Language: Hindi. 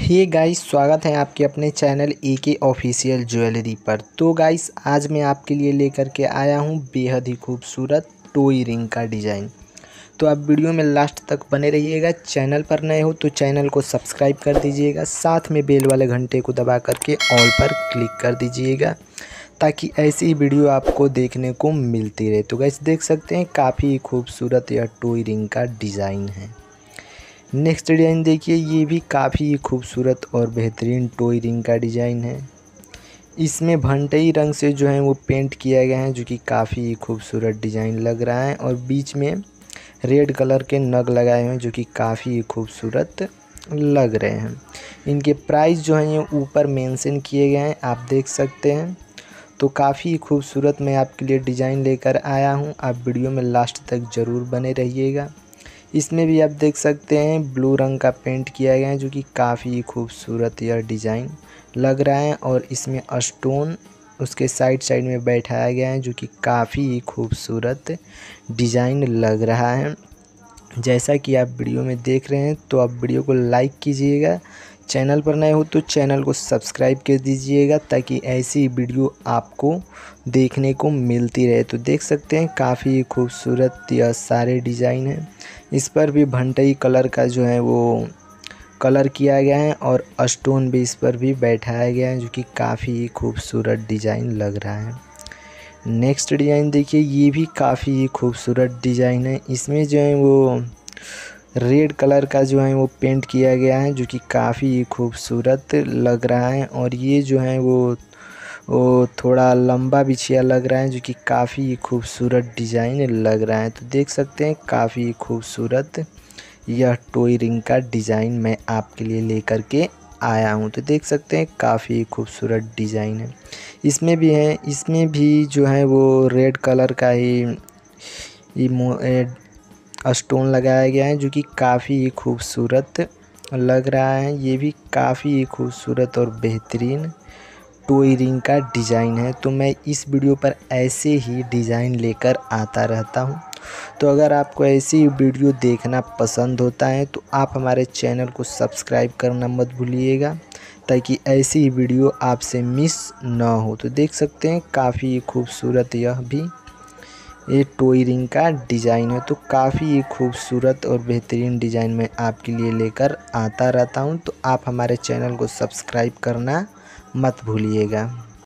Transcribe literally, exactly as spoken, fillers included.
हे गाइस, स्वागत है आपके अपने चैनल ए के ऑफिशियल ज्वेलरी पर। तो गाइस, आज मैं आपके लिए लेकर के आया हूँ बेहद ही खूबसूरत टोई रिंग का डिज़ाइन। तो आप वीडियो में लास्ट तक बने रहिएगा। चैनल पर नए हो तो चैनल को सब्सक्राइब कर दीजिएगा, साथ में बेल वाले घंटे को दबा करके ऑल पर क्लिक कर दीजिएगा ताकि ऐसी ही वीडियो आपको देखने को मिलती रहे। तो गाइस, देख सकते हैं काफ़ी खूबसूरत यह टोई रिंग का डिज़ाइन है। नेक्स्ट डिज़ाइन देखिए, ये भी काफ़ी खूबसूरत और बेहतरीन टोई रिंग का डिज़ाइन है। इसमें भंटई रंग से जो है वो पेंट किया गया है, जो कि काफ़ी खूबसूरत डिज़ाइन लग रहा है। और बीच में रेड कलर के नग लगाए हुए हैं जो कि काफ़ी खूबसूरत लग रहे हैं। इनके प्राइस जो हैं ये ऊपर मेंशन किए गए हैं, आप देख सकते हैं। तो काफ़ी खूबसूरत मैं आपके लिए डिज़ाइन लेकर आया हूँ। आप वीडियो में लास्ट तक ज़रूर बने रहिएगा। इसमें भी आप देख सकते हैं ब्लू रंग का पेंट किया गया है, जो कि काफ़ी खूबसूरत यह डिज़ाइन लग रहा है। और इसमें स्टोन उसके साइड साइड में बैठाया गया है, जो कि काफ़ी खूबसूरत डिज़ाइन लग रहा है। जैसा कि आप वीडियो में देख रहे हैं, तो आप वीडियो को लाइक कीजिएगा। चैनल पर नए हो तो चैनल को सब्सक्राइब कर दीजिएगा ताकि ऐसी वीडियो आपको देखने को मिलती रहे। तो देख सकते हैं काफ़ी खूबसूरत यह सारे डिज़ाइन हैं। इस पर भी भंटई कलर का जो है वो कलर किया गया है और स्टोन भी इस पर भी बैठाया गया है, जो कि काफ़ी खूबसूरत डिज़ाइन लग रहा है। नेक्स्ट डिज़ाइन देखिए, ये भी काफ़ी खूबसूरत डिज़ाइन है। इसमें जो है वो रेड कलर का जो है वो पेंट किया गया है, जो कि काफ़ी खूबसूरत लग रहा है। और ये जो है वो वो थोड़ा लंबा बिछिया लग रहा है, जो कि काफ़ी खूबसूरत डिज़ाइन लग रहा है। तो देख सकते हैं काफ़ी खूबसूरत यह टोई रिंग का डिज़ाइन मैं आपके लिए लेकर के आया हूँ। तो देख सकते हैं काफ़ी खूबसूरत डिज़ाइन है। इसमें भी है, इसमें भी जो है वो रेड कलर का ही स्टोन लगाया गया है, जो कि काफ़ी खूबसूरत लग रहा है। ये भी काफ़ी खूबसूरत और बेहतरीन टोई रिंग का डिज़ाइन है। तो मैं इस वीडियो पर ऐसे ही डिज़ाइन लेकर आता रहता हूँ। तो अगर आपको ऐसी वीडियो देखना पसंद होता है तो आप हमारे चैनल को सब्सक्राइब करना मत भूलिएगा ताकि ऐसी वीडियो आपसे मिस ना हो। तो देख सकते हैं काफ़ी खूबसूरत यह भी ये टोई रिंग का डिज़ाइन है। तो काफ़ी खूबसूरत और बेहतरीन डिज़ाइन मैं आपके लिए लेकर आता रहता हूँ। तो आप हमारे चैनल को सब्सक्राइब करना मत भूलिएगा।